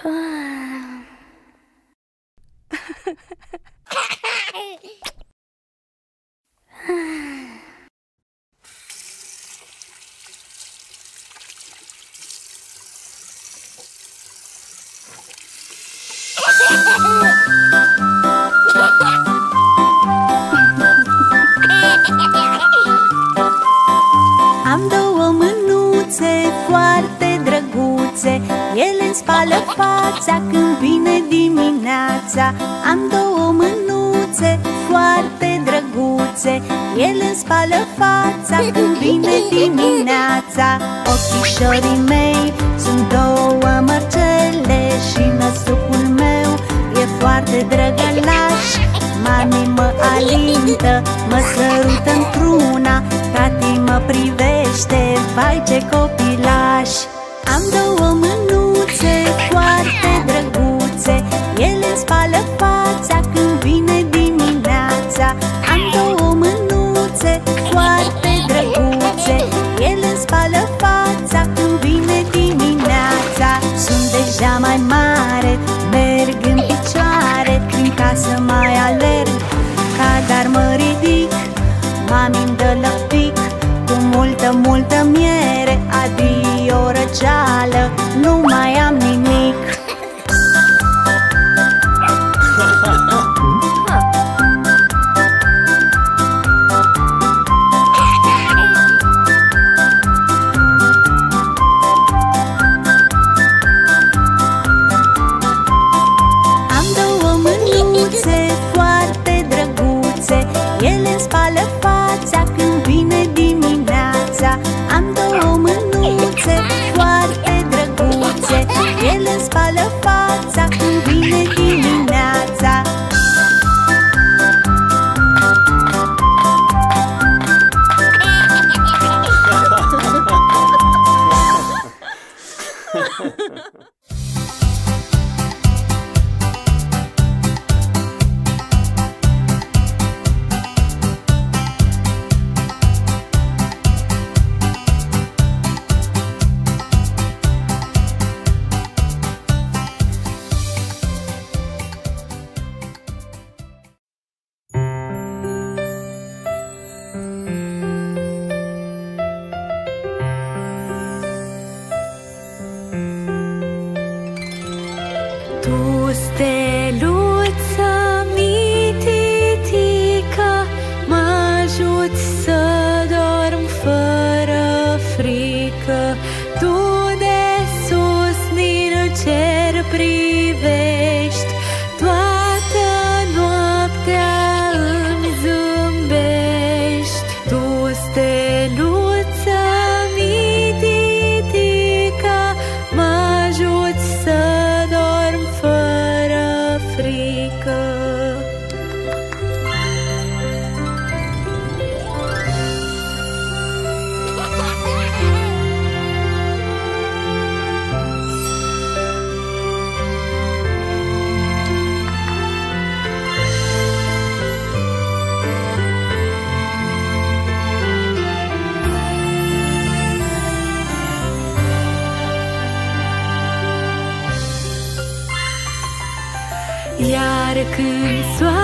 Am două mânuțe foarte drăguțe, ele îmi spală fața când vine dimineața. Am două mânuțe foarte drăguțe, ele îmi spală fața când vine dimineața. Ochișorii mei sunt două mărcele și năsucul meu e foarte drăgălaș. Mami mă alintă, mă sărută într-una, tati mă privește, vai ce copilaș. Am două mânuțe foarte drăguțe, ele îmi spală fața când vine dimineața. Am două mânuțe foarte drăguțe, ele îmi spală fața când vine dimineața. Sunt deja mai mare, merg în picioare, prin casă mai alerg, dar mă ridic. Mami-mi dă lăptic cu multă, multă miere. Adio răceală, nu mai am nimic. Am două mânuțe foarte drăguțe, ele îmi spală fața când vine dimineața. Am două mânuțe foarte drăguțe, ele îmi spală fața când vine dimineața. Tu, steluță mititică, mă ajuți să dorm fără frică. Tu de sus din cer privești, toată noaptea îmi zâmbești. Tu, steluță mititică, mă ajuți să dorm fără frică. Iar când soarele